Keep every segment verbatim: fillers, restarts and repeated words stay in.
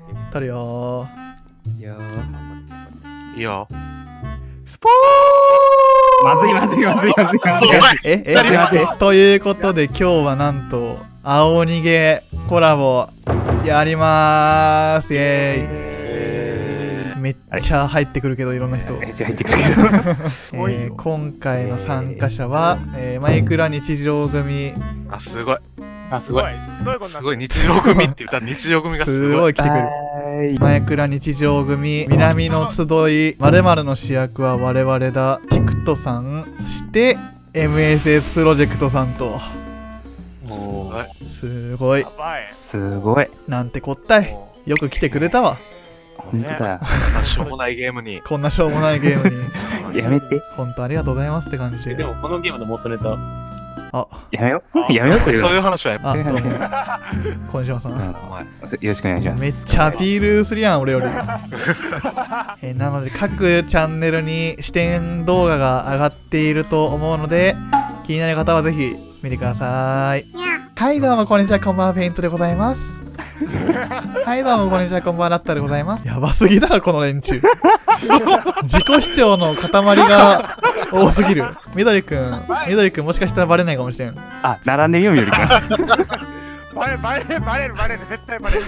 取るよいいよいいよ。 スポー。まずいまずいまずいまずいまずい。 ええ何えということで今日はなんと青逃げコラボやりまーす。イエーイ。めっちゃ入ってくるけどいろんな人、 めっちゃ入ってくるけどえー、今回の参加者は、えー、マイクラ日常組。 あ、すごい。 あ、すごい。 すごい、日常組って言ったら日常組がすごい。 すごい来てくる。マイクラ日常組、南の集い、〇〇の主役は我々だ、ピクトさん、そして エムエスエス プロジェクトさんと。 もう、 すごい。 すごい。 なんてこったい。よく来てくれたわ。 本当だよ。 こんなしょうもないゲームに。 こんなしょうもないゲームに。 やめて。 本当ありがとうございますって感じで。 でもこのゲームの元ネタ。 あ、 やめよう。やめようという。 そういう話はやあ、どうも。小島さん。 お前。 よろしくお願いします。 めっちゃアピールするやん、俺より。えーなので、各チャンネルに視点動画が上がっていると思うので、気になる方はぜひ見てください。はい、どうもこんにちは、こんばんは、ペイントでございます。はい、どうもこんにちは、こんばんは、ラッタでございます。やばすぎだろ、この連中。自己主張の塊が多すぎる。みどりくん、みどりくんもしかしたらバレないかもしれん。 あ、並んでみようよりか。 バレバレバレるバレる絶対バレる。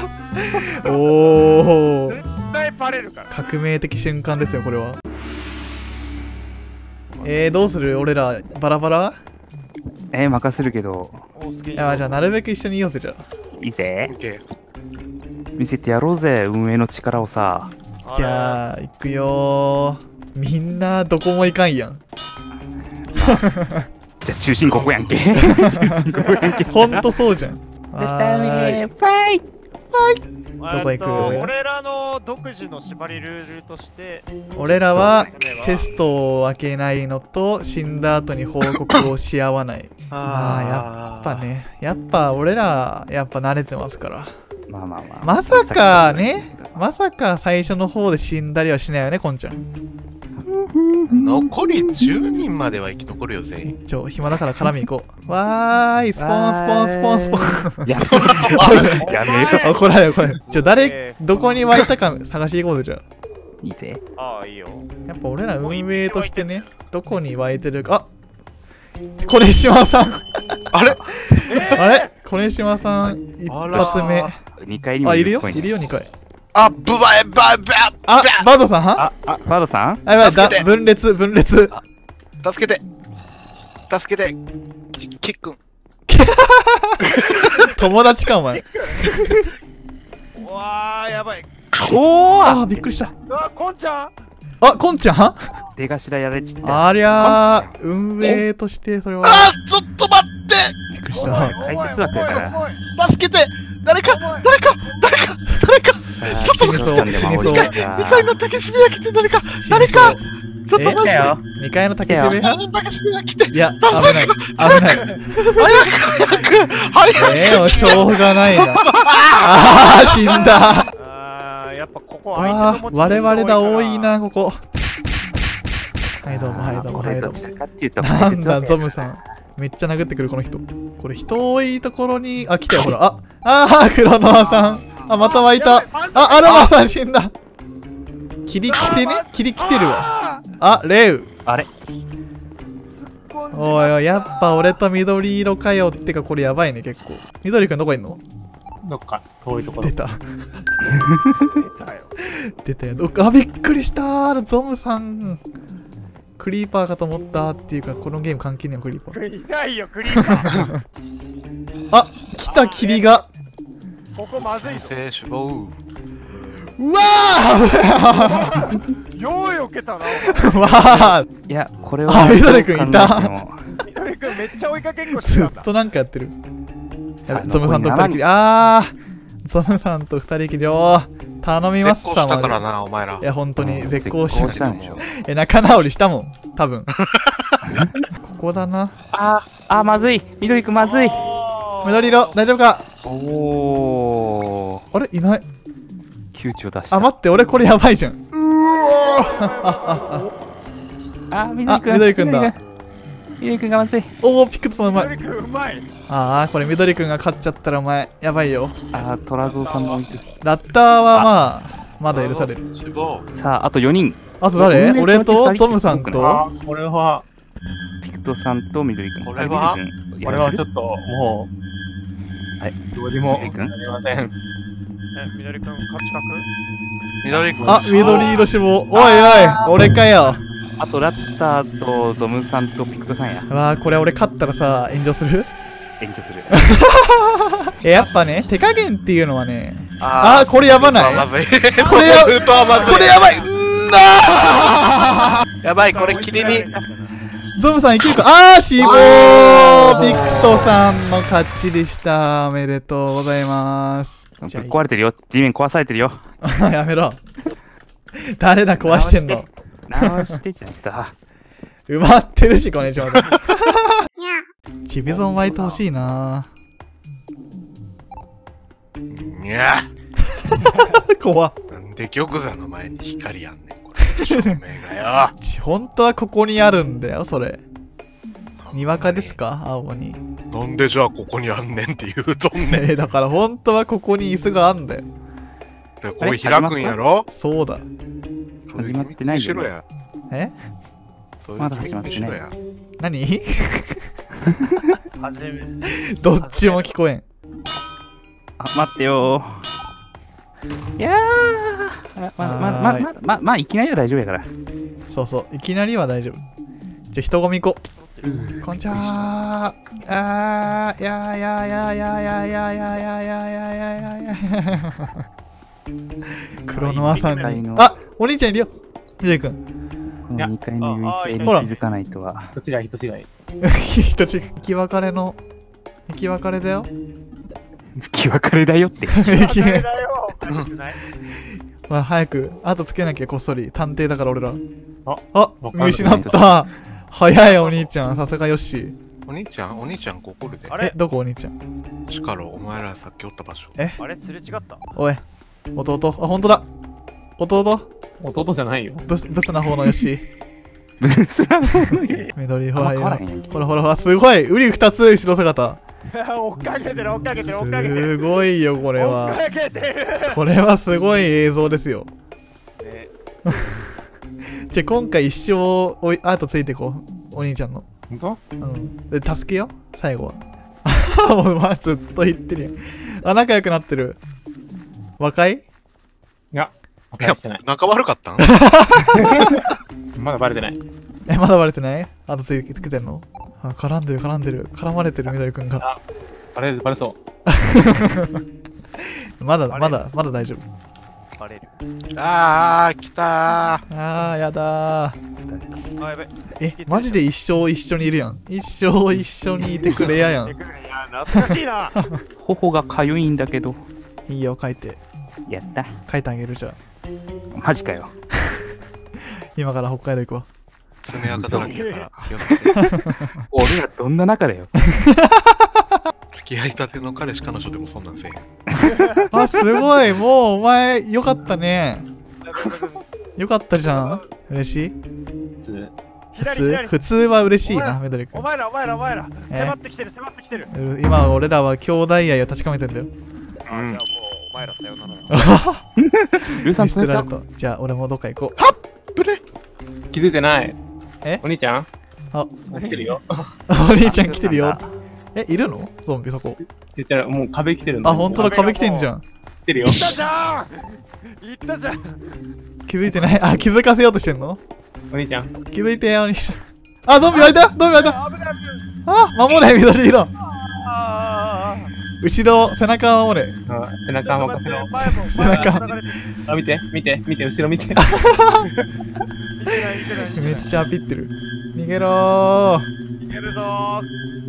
おー。 絶対バレるから。 革命的瞬間ですよ、これは。えー、どうする俺ら、バラバラえー、任せるけど。 いや、じゃあ、なるべく一緒にいようぜ、じゃいいぜ。 オッケ見せてやろうぜ、運営の力をさ。 あ。じゃあ、行くよー。みんな、どこも行かんやん。 じゃあ、中心ここやんけ。 ほんとそうじゃん。 絶は対ーい。 ファイどこ行くえっと俺らの独自の縛りルールとして、 俺らは、チェストを開けないのと、死んだ後に報告をし合わない。まあ、やっぱね、やっぱ俺ら、やっぱ慣れてますから。 まあまあまあ。 まさかね、まさか最初の方で死んだりはしないよね、こんちゃん。 ー。残りじゅうにんまでは生き残るよ、全員。 ちょ、暇だから絡み行こう。わーい、スポンスポンスポンスポン。 やめやめろ。 怒られる、怒られる。ちょ、誰、どこに湧いたか探していこうぜ、じゃあ。 いいぜ。 ああいいよ。 やっぱ俺ら運営としてね、どこに湧いてるか。あ、これ島さん。 あれあれこれ島さん、一発目。 にかいにもあ、いるよ、 っぽねいるよ、にかい。 あ、ブバエババあ、バードさんはあ、あ、バードさんあ、やばい、だ助けて分裂、分裂。 助けて助けてキキックン。 友達か、お前。 うわあやばい。 おーあー、びっくりした。 うわこんちゃん。 あ、こんちゃん出頭やれちった。 ありゃー、運営としてそれは。 あー、ちょっと待ってびっくりしおいた。 解説枠やからおいおい助けて誰か誰か誰か誰かちょっと死にそう、死にそう。 にかいの竹締めが来て誰か誰かちょっとマジでにかいの竹締めにかいの竹締めが来ていや、危ない。危ない。 早く早く早くえー、しょうがないな。あー、死んだ。 ああやっぱここあ相手の持ー、我々だ、多いいな、ここ。はい、どうも、はい、どうも、はい、どうも。 どちらかっていうとなんだ、ゾムさん。めっちゃ殴ってくる、この人。これ、人多いところに、あ、来たよ、ほら。あ、あー、黒ノアさん。あ、また湧いた。あ、アルマさん死んだ。切り来てね。切り来てるわ。あ、レウ。 あれおいおい、やっぱ俺と緑色かよ。ってか、これやばいね、結構。緑くんどこいんの？ どっか遠いところ出。た。 出たよ。 出たよ。どっか、あ、びっくりしたー。ゾムさん。クリーパーかと思ったっていうか、このゲーム関係ねえよ、クリーパー。 いないよクリーパー。 あ、来た霧が。 ここまずいぞ。 生死亡うわーようよけたな。 わーいや、これは。 あミドル君いたどう考えてもみどりくんめっちゃ追いかけっこしてたんだ。 ずっとなんかやってる。やべ、 あゾムさんと二人きり。 残りあー、ゾムさんと二人きり。おー、頼みます絶好したからマジなお前らでいや、本当にうん絶好し絶好したんでしょ。 え、仲直りしたもん。多分。ここだな。 あー、あー、まずい。緑くんまずい。 緑色、大丈夫か？ おー。 あれいない。 窮地を出した。 あ、待って、俺これやばいじゃん。うおーあ、 あ、 緑くん。 緑くんだ。 緑くんがまずい。 おお、ピクトさんうまい。 緑くんうまい。 ああ、これ緑くんが勝っちゃったらお前やばいよ。 あー、トラゾウさんも置いてる。 ラッターはまあまだ許される。 死亡。 さあ、あとよにん。 あと誰？ 運営俺とさんトムさん二人と。 あ、これは、 ピクトさんと緑くん。 これはあ緑くんこれはちょっと、もう、 はい。 どうにも緑くんなりません。 え、緑くん勝ち緑くん。 あ、緑色死亡。おいおい、俺かよ。 あとラッターとゾムさんとピクトさんや。 わあ、これ俺勝ったらさ、炎上する？ 延長する。 え、やっぱね、手加減っていうのはね、 ああー、これやばない？ まずい。 これやウルトはまずい。 これやばい。うんだやばい、これ切りに。 ーゾムさんいけるか？あー、死亡。ピクトさんの勝ちでした。おめでとうございます。 ぶっ壊れてるよ。地面壊されてるよ。 やめろ。誰だ壊してんの？ 直してちゃった。 埋まってるし、これちょうど。チビゾン湧いてほしいな。 いや。 怖っ。 なんで玉座の前に光やんねん、これ。照明がよ。 本当はここにあるんだよ、それ。にわかですか？青に。 なんでじゃあここにあんねんって言うとんねん。 えー、だから本当はここに椅子があんだよ。 でこれ開くんやろ？ そうだ。 始まってないよねよや。 え？ まだ始まってない何？ 初めどっちも聞こえん。 あ、待ってよー。いやー。ま、ま、ま、ま、ま、ま、ま、いきなりは大丈夫やから。 そうそう、いきなりは大丈夫。じゃあ人混み行こう。こんちゃー。あー、やーやーやーやーやーやーやーやーやーやーやーやー。黒ノアさんに。あ、お兄ちゃんいるよ。みどりくん。 このにかいの優位性に気づかないとは。 人違い、人違い。 人違い。生き別れの。生き別れだよ。 気別れだよって。 生きだよ。おかしくない？ まあ早く後つけなきゃこっそり探偵だから俺ら。 ああ見失った早いお兄ちゃんさすがよし。 お兄ちゃんお兄ちゃんここ来るで。 あれえどこお兄ちゃん？ 力お前らさっきおった場所。 えあれすれ違った？ おい弟あ本当だ弟弟じゃないよ。 ブスブスな方のよし。 ブスなの緑ほらあんま変わらへんやんけほらほらほらすごいウリ二つ後ろ姿。 追っかけてる追っかけてる追っかけてる。 すごいよこれ追っは。 かけてる。 これはすごい映像ですよ。 ねじゃあ今回一生おいアートついてこうお兄ちゃんの。 本当？ うん。で助けよ最後は。もうまあずっと言ってるやん。あ仲良くなってる。若い？ いや、 いやしてない。 仲悪かったん？ まだバレてない。 え、まだバレてない？あとついてきてんの？あ、絡んでる絡んでる。絡まれてるみどりくんが。 バレる、バレそう。 まだまだまだ大丈夫。 バレる。 あー来たー。 あーやだー。 あやべ。 え、マジで一生一緒にいるやん。一生一緒にいてくれややん。 いや懐かしいな。 頬がかゆいんだけど。 いいよ書いて。 やった。 書いてあげるじゃん。 マジかよ。 今から北海道行くわ。 爪垢だらけやから気をつけて。 俺らどんな仲だよ。 付き合いたての彼氏彼女でもそんなんせえへん。 あ、すごい。もうお前よかったね。よかったじゃん。嬉しい？普通左左。 普通は嬉しいな、みどりくん。 お前らお前らお前ら。 え迫ってきてる迫ってきてる。 う今俺らは兄弟愛を確かめてんだよ。 あじゃあもうお前らさよなら。 ルーさん見捨てられた。 た。じゃあ俺もどっか行こブレ気づいてない。 えお兄ちゃんあ起きてるよ。 う。お兄ちゃん来てるよ。え、いるのゾンビそこ。 言ったらもう壁来てるんだ。 あ、ほんとだ、壁来てんじゃん。 来てるよ行っ。たじゃん行ったじゃん。 気づいてない。あ、気づかせようとしてんの？ お兄ちゃん。 気づいてよ、お兄ちゃん。あ、ゾンビ湧いたゾンビ湧いた危ない危ない。 あ、守れ、緑色。 あ後ろ、背中を守れ。 あ背あ。 中を任せろ。 前も背中前も流れてる。 あ、見て、見て、見て、後ろ見て。 見てない見てない見てない。 めっちゃアピってる。逃げろー。 いけるぞ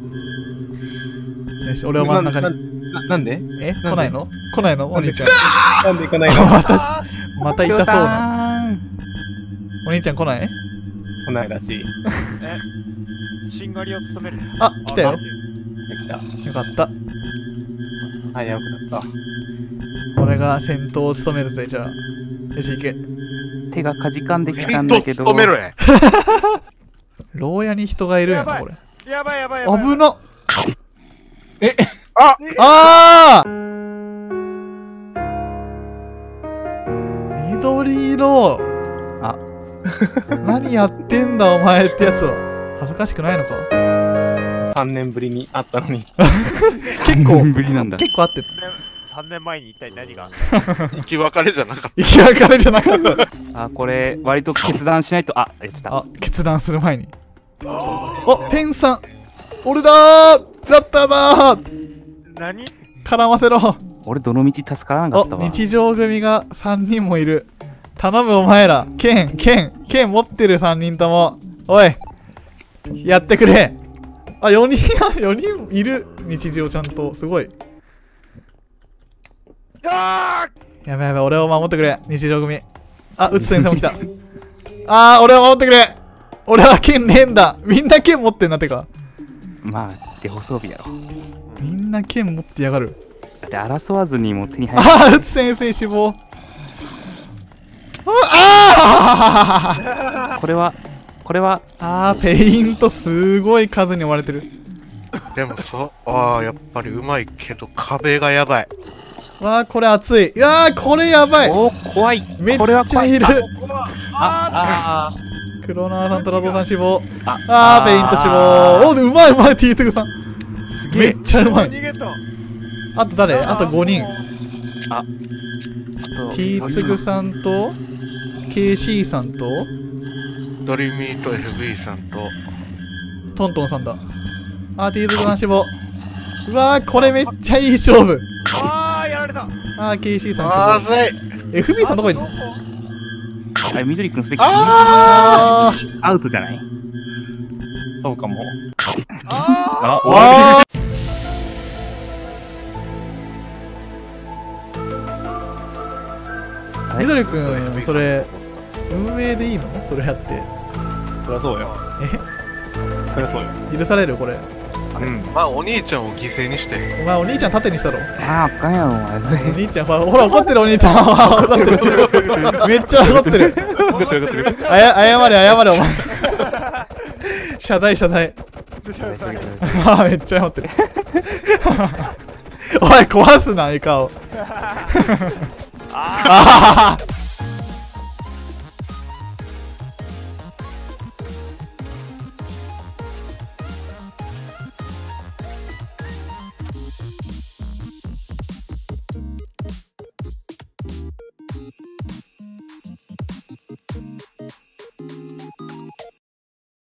よし、俺は真ん中なに。 ななんでえ、来ないの来ないのお兄ちゃん。 なんで行かないの私、また痛そうな。 な。 お兄ちゃん来ない？ 来ないらしい。 ー。しんがりを務める。 あ、来たよ。 できた。 よかった。 はい、よくなった。 俺が先頭を務めるぜ、じゃあ。よし、行け。 手がかじかんできた先頭んだけど。 務めろや。 牢屋に人がいるんやな、これ。 やばいやばいやばい。 危なっ。 え、 ああー緑色。 あ何やってんだお前ってやつは。恥ずかしくないのか。 さんねんぶりに会ったのに。 結構無理なんだ。 結構合ってる。 さんねんまえに一体何が生き別れじゃなかっ生き別れじゃなかったあ、これ、割と決断しないと、あ、やってた。 あ、決断する前に。お、ペンさん俺だーラッターだー何絡ませろ。 俺、どの道助からなかおったわ。 日常組がさんにんもいる。頼むお前ら。剣剣剣持ってるさんにんとも。おいやってくれ。あ、よにんよにんいる。日常ちゃんとすごい。 あやばいやばい、俺を守ってくれ。日常組。あ、うつ先生も来た。あー、俺を守ってくれ。俺は剣ねえんだ。みんな剣持ってんなってか。 まあ、手細びやろ。 みんな剣持ってやがる。 だって争わずにも手に入る。 あー、うつ先生死亡。ああこれは、これは、 あー、ペイントすごい数に追われてる。 た。でもそう、ああ、やっぱりうまいけど壁がやばい。 わあ、これ熱い。いやー、これやばい。 おー、怖い。 めっこれは怖い。 ちゃいる。 あ、あ黒縄さんとラドさん死亡。 あ、 あー、ペイント死亡。おー、うまいうまい、ティーツグさん。 すげえめっ。ちゃうまい。 逃げた。 あと誰あとごにん。 あ、あと、 ティーツグさんと、ケーシー さんと、 ドリミーと エフビー さんと、 トントンさんだ。あー、ティーツグさん死亡。うわー、これめっちゃいい勝負。 あー、やられた。 あー、ケーシー さん死まずい。 亡。エフビー さんどこいんのあれ、緑くんすべき。 あー。 アウトじゃない？ そうかも。 ああ、終わあー。 り。 みどりくん、それ、運営でいいのそれやって。 そりゃそうよ。 えそりゃそうよ。 許されるこれ。 うん。まあ、お兄ちゃんを犠牲にして。 お前お兄ちゃん縦にしたろ。 ああ、あかんやろ、お前。それお兄ちゃん、ほら、ほら怒ってるお兄ちゃん。怒ってる。めっちゃ怒ってる。あや謝れ、謝れ、お前。謝罪、謝罪。あめっちゃ謝ってる。おい、壊すな、イカを。ああ